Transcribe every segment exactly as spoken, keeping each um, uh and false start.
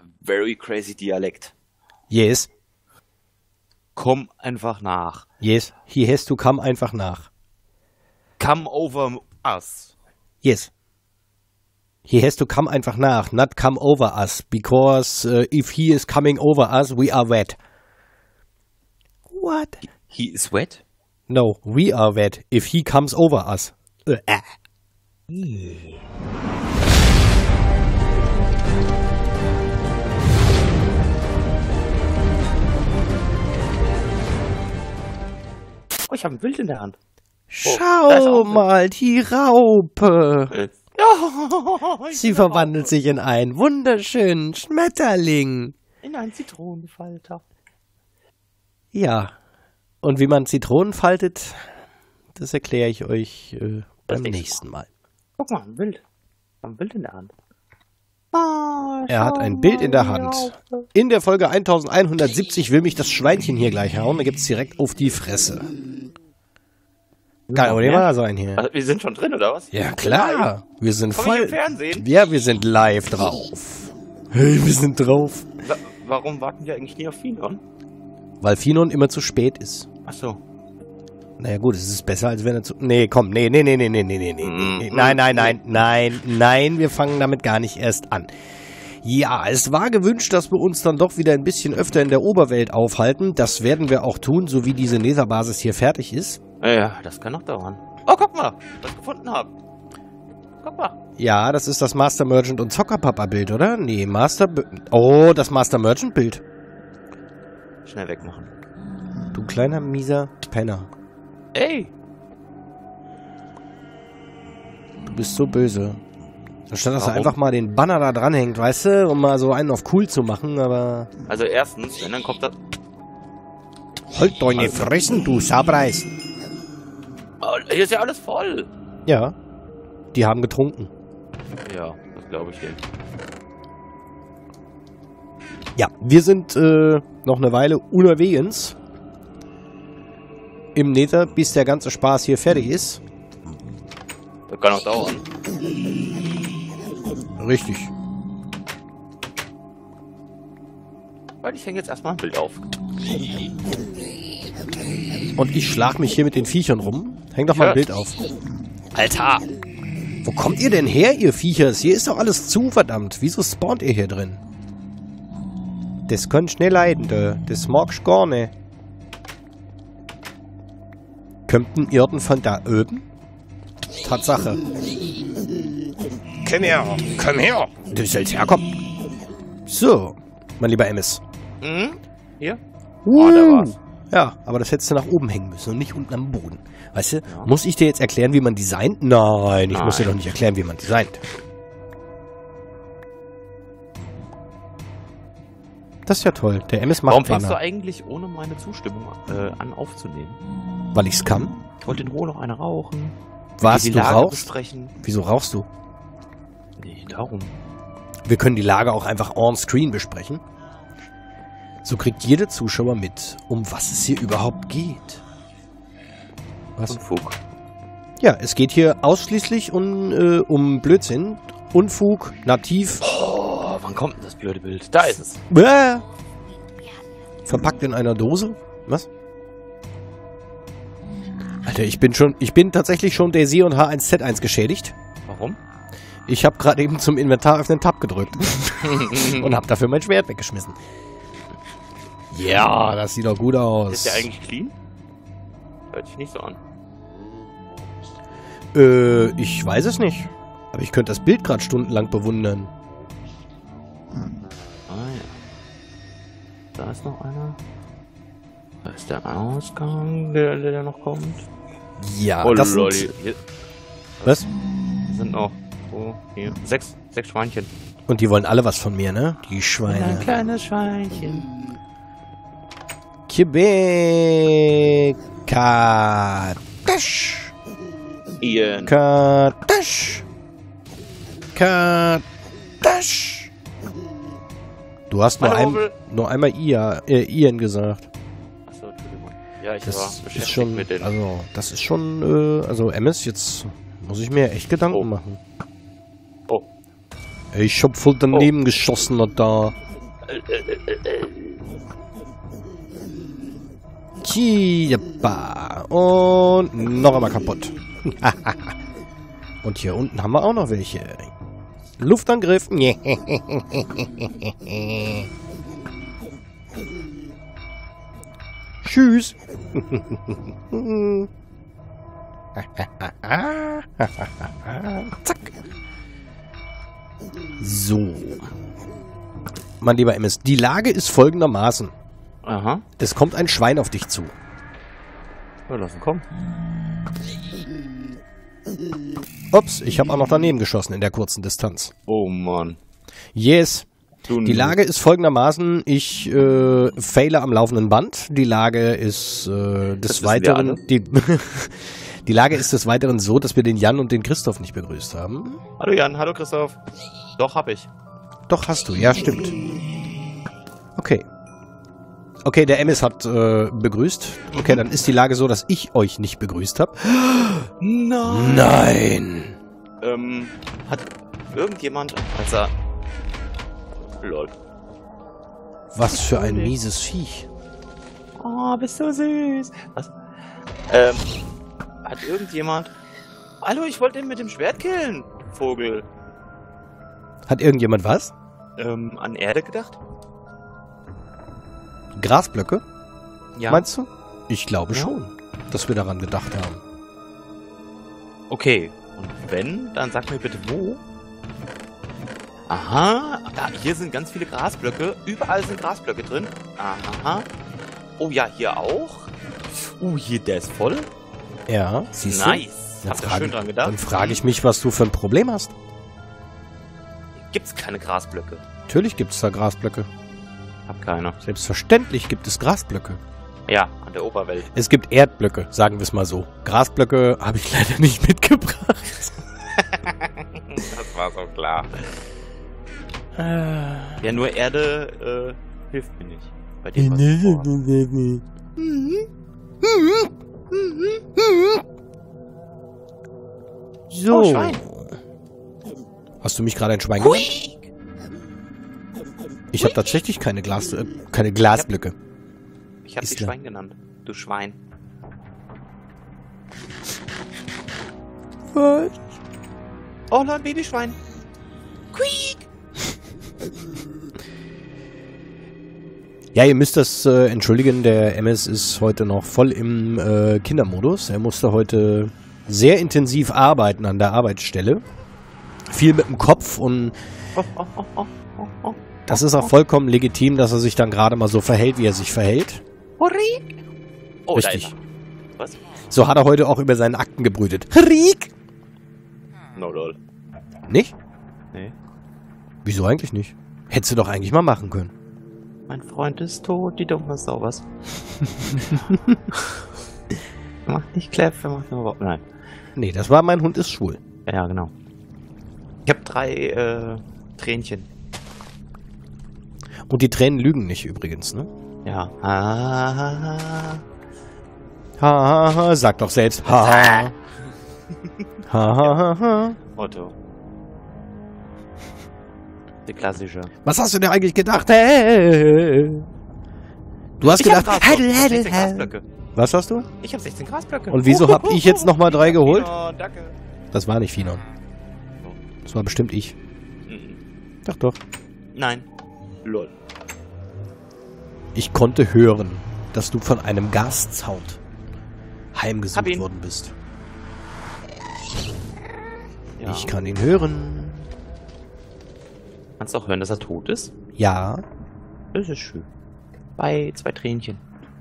very crazy Dialekt. Yes. Komm einfach nach. Yes. He has to come einfach nach. Come over us. Yes. He has to come einfach nach, not come over us, because uh, if he is coming over us, we are wet. What? He is wet? No, we are wet if he comes over us. Uh, äh. Oh, ich habe ein Bild in der Hand. Schau mal, die Raupe. Ja, Sie verwandelt sich in einen wunderschönen Schmetterling. in einen Zitronenfalter. Ja, und wie man Zitronen faltet, das erkläre ich euch äh, beim nächsten Mal. Guck mal, ein Bild. Ein Bild in der Hand. Er hat ein Bild in der Hand. In der Folge elfhundertsiebzig will mich das Schweinchen hier gleich hauen. Da gibt es direkt auf die Fresse. Kann aber nicht wahr sein hier. Also, wir sind schon drin, oder was? Ja, klar. Wir sind Komm voll. ich im Fernsehen? Ja, wir sind live drauf. Hey, wir sind drauf. Wa warum warten wir eigentlich nie auf Finon? Weil Finon immer zu spät ist. Ach so. Naja gut, es ist besser, als wenn er zu... Nee, komm, nee, nee, nee, nee, nee, nee, nee, nee. Nein, nein, nein, nein, nein, wir fangen damit gar nicht erst an. Ja, es war gewünscht, dass wir uns dann doch wieder ein bisschen öfter in der Oberwelt aufhalten. Das werden wir auch tun, so wie diese Netherbasis hier fertig ist. Ja, das kann noch dauern. Oh, guck mal, was ich gefunden habe. Guck mal. Ja, das ist das Master Merchant und Zockerpapa-Bild, oder? Nee, Master... B oh, das Master Merchant-Bild. Schnell wegmachen. Du kleiner, mieser Penner. Ey! Du bist so böse. Anstatt dass Warum? er einfach mal den Banner da dranhängt, weißt du, um mal so einen auf cool zu machen, aber... Also erstens, wenn dann kommt das... Halt deine Fressen, du Sabreis. Oh, hier ist ja alles voll. Ja, die haben getrunken. Ja, das glaube ich dir. Ja, wir sind äh, noch eine Weile unterwegs im Nether, bis der ganze Spaß hier fertig ist. Das kann auch dauern. Richtig. Weil ich hänge jetzt erstmal ein Bild auf. Und ich schlag mich hier mit den Viechern rum. Häng doch mal ein Bild auf. Alter! Wo kommt ihr denn her, ihr Viechers? Hier ist doch alles zu, verdammt. Wieso spawnt ihr hier drin? Das kann schnell leiden, da. Das mag ich gar nicht. Könnten Irden von da oben? Tatsache. Komm her, komm her. Du sollst herkommen. So, mein lieber Emmis. Mhm. Hier? Uh. Oh, da war's. Ja, aber das hättest du nach oben hängen müssen und nicht unten am Boden. Weißt du, ja. Muss ich dir jetzt erklären, wie man designt? Nein, ich Nein. muss dir doch nicht erklären, wie man designt. Das ist ja toll. Der M S macht Warum fängst Banner. du eigentlich ohne meine Zustimmung äh, an aufzunehmen? Weil ich's kann. Ich wollte in Ruhe noch eine rauchen. Was, die du Lage rauchst? besprechen. Wieso rauchst du? Nee, darum. Wir können die Lage auch einfach on-screen besprechen. So kriegt jeder Zuschauer mit, um was es hier überhaupt geht. Was? Unfug. Ja, es geht hier ausschließlich um, äh, um Blödsinn. Unfug, nativ. Oh, wann kommt denn das blöde Bild? Da ist es. Bäh. Verpackt in einer Dose. Was? Alter, ich bin schon, ich bin tatsächlich schon der C und H eins Z eins geschädigt. Warum? Ich habe gerade eben zum Inventar öffnen Tab gedrückt. Und habe dafür mein Schwert weggeschmissen. Ja, das sieht doch gut aus. Ist der eigentlich clean? Hört sich nicht so an. Äh, ich weiß es nicht. Aber ich könnte das Bild gerade stundenlang bewundern. Ah ja. Da ist noch einer. Da ist der Ausgang, der, der noch kommt. Ja, oh, das lol. sind... Hier Was? sind noch... Oh, hier. Sechs, sechs Schweinchen. Und die wollen alle was von mir, ne? Die Schweine. Ein kleines Schweinchen. Kebekatasch. Ian. Katasch. Katasch. Du hast nur, ein, nur einmal Ia, äh, Ian gesagt. Achso, Entschuldigung. Ja, ich das war ist beschäftigt schon, mit den... also, das ist schon, äh, also, M S, jetzt muss ich mir echt Gedanken Oh. machen. Oh. Ich hab voll daneben oh. geschossen da. Tjiba. Und noch einmal kaputt. Und hier unten haben wir auch noch welche. Luftangriff. Tschüss. Zack. So. Mein lieber M S, die Lage ist folgendermaßen. Aha. Es kommt ein Schwein auf dich zu. Ja, lass ihn kommen. Ups, ich habe auch noch daneben geschossen in der kurzen Distanz. Oh Mann. Yes. Du Die Lage ist folgendermaßen, ich äh, faile am laufenden Band. Die Lage ist äh, des Das wissen wir Weiteren... alle. Die, die Lage ist des Weiteren so, dass wir den Jan und den Christoph nicht begrüßt haben. Hallo Jan, hallo Christoph. Doch, hab ich. Doch, hast du. Ja, stimmt. Okay. Okay, der M S hat äh, begrüßt. Okay, dann ist die Lage so, dass ich euch nicht begrüßt habe. Nein. Nein. Ähm, hat irgendjemand, als er... Lol. Was für ein mieses Viech. Oh, bist du süß. Was? Ähm, hat irgendjemand... Hallo, ich wollte ihn mit dem Schwert killen, Vogel. Hat irgendjemand was? Ähm, an Erde gedacht? Grasblöcke? Ja. Meinst du? Ich glaube Ja. schon, dass wir daran gedacht haben. Okay. Und wenn, dann sag mir bitte wo. Aha. Da, hier sind ganz viele Grasblöcke. Überall sind Grasblöcke drin. Aha. Oh ja, hier auch. Uh, hier, der ist voll. Ja, siehst Nice. du? Habt ihr schön dran gedacht? Dann frage ich mich, was du für ein Problem hast. Gibt's keine Grasblöcke? Natürlich gibt es da Grasblöcke. Hab keine. Selbstverständlich gibt es Grasblöcke. Ja, an der Oberwelt. Es gibt Erdblöcke, sagen wir es mal so. Grasblöcke habe ich leider nicht mitgebracht. Das war so klar. Ja, nur Erde äh, hilft mir nicht. Bei dem, was ich vorhab. So. Oh, Schwein. Hast du mich gerade ein Schwein genannt? Ich habe tatsächlich keine Glas, äh, keine Glasblöcke. Ich hab Ist dich klar. Schwein genannt. Du Schwein. Was? Oh, ein Babyschwein. Quiek. Ja, ihr müsst das äh, entschuldigen, der M S ist heute noch voll im äh, Kindermodus. Er musste heute sehr intensiv arbeiten an der Arbeitsstelle. Viel mit dem Kopf und Oh, oh, oh, oh, oh, oh. das ist auch vollkommen legitim, dass er sich dann gerade mal so verhält, wie er sich verhält. Riek. Oh, Richtig. da ist er. Was? So hat er heute auch über seinen Akten gebrütet. Riek! No, lol. Nicht? Nee. Wieso eigentlich nicht? Hättest du doch eigentlich mal machen können. Mein Freund ist tot, die dumme Sau, was? Macht nicht Kläpfe, macht nur überhaupt. Nein. Nee, das war mein Hund ist schwul. Ja, genau. Ich habe drei äh, Tränchen. Und die Tränen lügen nicht übrigens, ne? Ja. Ah. Ha, ha, ha, sag doch selbst. Ha, ha. Ha, ha, ha, ha. Otto. Die klassische. Was hast du dir eigentlich gedacht? Hey. Du hast Ich hab gedacht, Grasblöcke. hädel, Ich hab hädel, sechzehn hädel. Grasblöcke. Was hast du? Ich habe sechzehn Grasblöcke. Und wieso hab ich jetzt nochmal drei geholt? Oh, danke. Das war nicht Finon. Das war bestimmt ich. Mhm. Doch, doch. Nein. Lol. Ich konnte hören, dass du von einem Gaszaun Hab heimgesucht ihn. worden bist. Ja. Ich kann ihn hören. Kannst du auch hören, dass er tot ist? Ja. Das ist schön. Bei zwei Tränchen.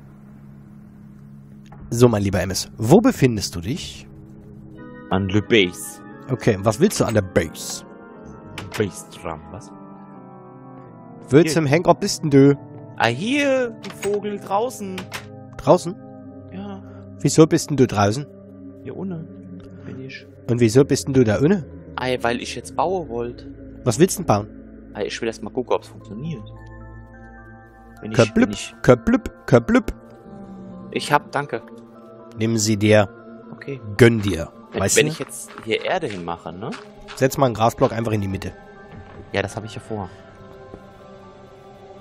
So, mein lieber M S, wo befindest du dich? An Le Base. Okay, und was willst du an der Base? Base Drum, was? Willst du im Henker bist denn du? Ah, hier, die Vogel draußen. Draußen? Ja, Wieso bist denn du draußen? hier unten bin ich. Und wieso bist denn du da unten? Ei, weil ich jetzt bauen wollte. Was willst du denn bauen? Ei, ich will erst mal gucken, ob es funktioniert. Wenn ich, wenn Kablüpp, ich, kablüpp, kablüpp. ich hab, danke. Nimm sie dir, Okay. gönn dir. Wenn, Weißt wenn du? ich jetzt hier Erde hinmache, ne? Setz mal einen Grasblock einfach in die Mitte. Ja, das habe ich ja vor.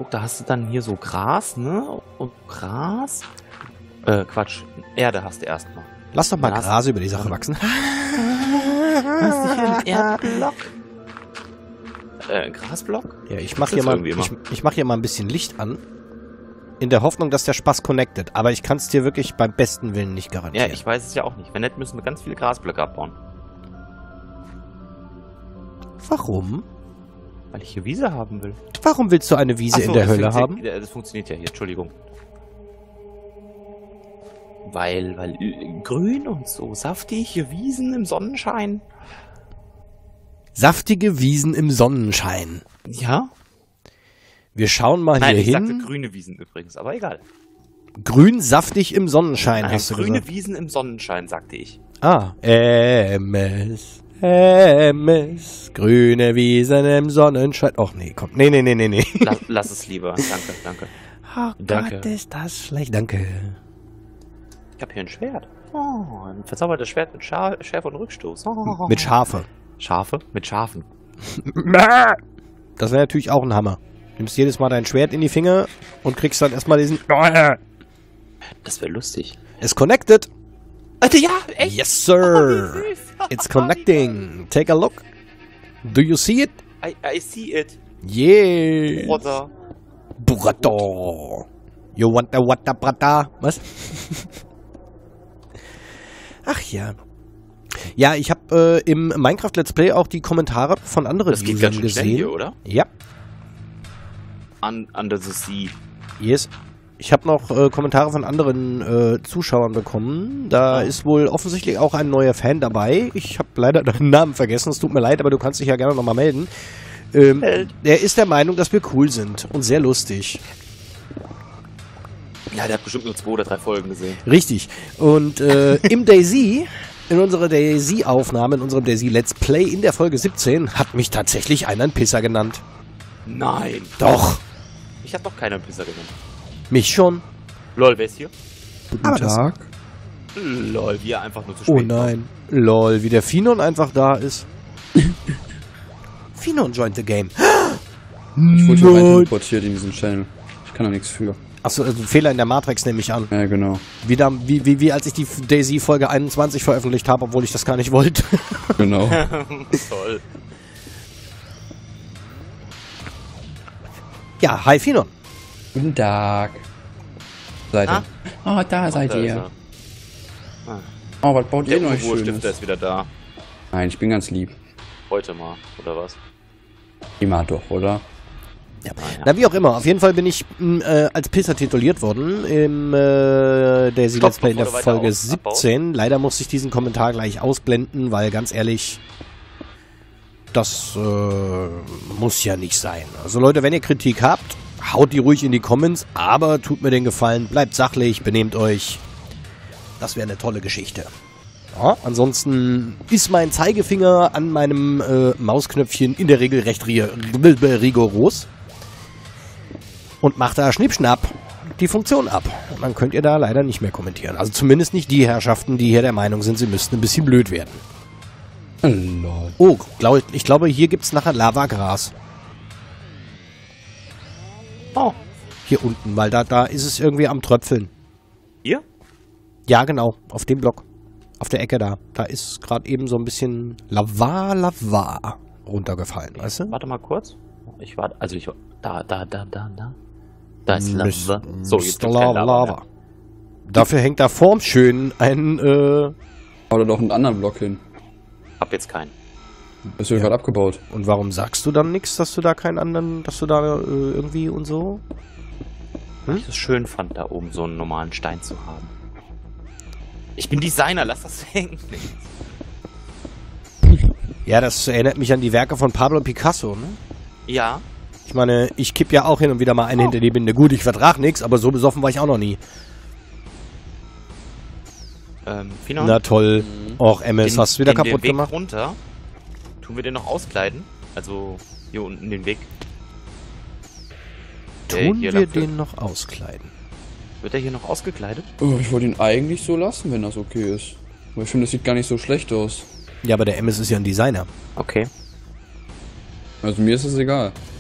Guck, da hast du dann hier so Gras, ne? Und Gras. Äh, Quatsch. Erde hast du erstmal. Lass doch mal Dann hast Gras du- über die Sache wachsen. Hast du hier einen Erdblock? Äh, Grasblock? Ja, ich mach Das hier mal, irgendwie immer. ich, ich mach hier mal ein bisschen Licht an. In der Hoffnung, dass der Spaß connectet. Aber ich kann es dir wirklich beim besten Willen nicht Ja, garantieren. ich weiß es ja auch nicht. Wenn nicht, müssen wir ganz viele Grasblöcke abbauen. Warum? Weil ich hier Wiese haben will. Warum willst du eine Wiese Ach so, in der das Hölle funktioniert- haben? ja, Das funktioniert ja hier, Entschuldigung. Weil, weil äh, grün und so saftig, hier Wiesen im Sonnenschein. Saftige Wiesen im Sonnenschein. Ja? Wir schauen mal Nein, hier ich hin. sagte grüne Wiesen übrigens, aber egal. Grün, saftig im Sonnenschein, Nein, hast du grüne gesagt. Wiesen im Sonnenschein, sagte ich. Ah, M S, M S, grüne Wiesen im Sonnenschein. Och nee, komm. Nee, nee, nee, nee, nee. Lass, lass es lieber. Danke, danke. Oh Danke. Gott, ist das schlecht. Danke. Ich habe hier ein Schwert. Oh, ein verzaubertes Schwert mit Scha Schärfe und Rückstoß. Oh. Mit Schafe. Schafe? Mit Schafen. Das wäre natürlich auch ein Hammer. Nimmst jedes Mal dein Schwert in die Finger und kriegst dann erstmal diesen... Das wäre lustig. It's connected. Alter, ja, echt? Yes, sir. Oh, wie süß. It's connecting. Take a look. Do you see it? I, I see it, Yeah. brother. Brother. You want the what the brother? Was? Ach ja. Ja, ich habe äh, im Minecraft Let's Play auch die Kommentare von anderen Das geht Usern ganz schön schnell gesehen. hier, oder? Ja, Un under the sea. yes. Ich habe noch äh, Kommentare von anderen äh, Zuschauern bekommen. Da Ah. ist wohl offensichtlich auch ein neuer Fan dabei. Ich habe leider deinen Namen vergessen. Es tut mir leid, aber du kannst dich ja gerne nochmal melden. Ähm, Held. der ist der Meinung, dass wir cool sind und sehr lustig. Ja, der hat bestimmt nur zwei oder drei Folgen gesehen. Richtig. Und äh, im Daisy, in unserer Daisy-Aufnahme, in unserem Daisy Let's Play in der Folge siebzehn, hat mich tatsächlich einer einen Pisser genannt. Nein. Doch, Ich hab doch keinen Pizza genannt. mich schon. Lol, wer ist hier? Guten Aber das- Tag. Lol, wie er einfach nur zu spät Oh nein. Lol, wie der Finon einfach da ist. Finon joined the game. Ich wurde hier rein teleportiert in diesen Channel. Ich kann da nichts für. Achso, also ein Fehler in der Matrix nehme ich an. Ja, genau. Wie, da, wie, wie, wie als ich die Daisy Folge einundzwanzig veröffentlicht habe, obwohl ich das gar nicht wollte. Genau. Toll. Ja, hi Finon. Guten Tag. Seid ihr? Ah? Oh, da seid Da ist ihr. er. Oh, was baut Der ihr neues Ruhestifter Schönes? ist wieder da. Nein, ich bin ganz lieb. Heute mal, oder was? Immer doch, oder? Ja. Ah, ja. Na, wie auch immer. Auf jeden Fall bin ich mh, äh, als Pisser tituliert worden im äh, Daisy Stopp, Let's Play in der bevor du weiter Folge aus- abbaust. siebzehn. Leider musste ich diesen Kommentar gleich ausblenden, weil ganz ehrlich, das äh, muss ja nicht sein. Also Leute, wenn ihr Kritik habt, haut die ruhig in die Comments, aber tut mir den Gefallen, bleibt sachlich, benehmt euch. Das wäre eine tolle Geschichte. Ja, ansonsten ist mein Zeigefinger an meinem äh, Mausknöpfchen in der Regel recht ri rigoros und macht da Schnippschnapp die Funktion ab. Und dann könnt ihr da leider nicht mehr kommentieren. Also zumindest nicht die Herrschaften, die hier der Meinung sind, sie müssten ein bisschen blöd werden. Lol. Oh, glaub ich, ich glaube, hier gibt es nachher Lavagras. Oh, Hier unten, weil da, da ist es irgendwie am Tröpfeln. hier? Ja, genau, auf dem Block. Auf der Ecke da. Da ist gerade eben so ein bisschen Lava, Lava runtergefallen, weißt du? Warte mal kurz. Ich warte, also ich da, da, da, da, da. Da ist Miss- Lava. So, jetzt Mister gibt's kein Lava, Lava. Lava. Dafür hängt da vorm schön ein, äh, Bau da doch einen anderen Block hin. Hab jetzt keinen. Das wird Ja. gerade abgebaut. und warum sagst du dann nichts, dass du da keinen anderen, dass du da äh, irgendwie und so? Weil ich es schön fand, da oben so einen normalen Stein zu haben. Ich bin Designer, lass das hängen. Ja, das erinnert mich an die Werke von Pablo Picasso, ne? Ja. Ich meine, ich kipp ja auch hin und wieder mal einen Oh. hinter die Binde. Gut, ich vertrag nichts, aber so besoffen war ich auch noch nie. Ähm, Finon, Na toll. Och, M S, den- hast du wieder den, kaputt den Weg gemacht? runter, tun wir den noch auskleiden? Also, hier unten den Weg. Der Tun hier wir lang führt. den noch auskleiden? Wird er hier noch ausgekleidet? Oh, ich wollte ihn eigentlich so lassen, wenn das okay ist. Aber ich finde, das sieht gar nicht so schlecht aus. Ja, aber der M S ist ja ein Designer. Okay. Also mir ist es egal.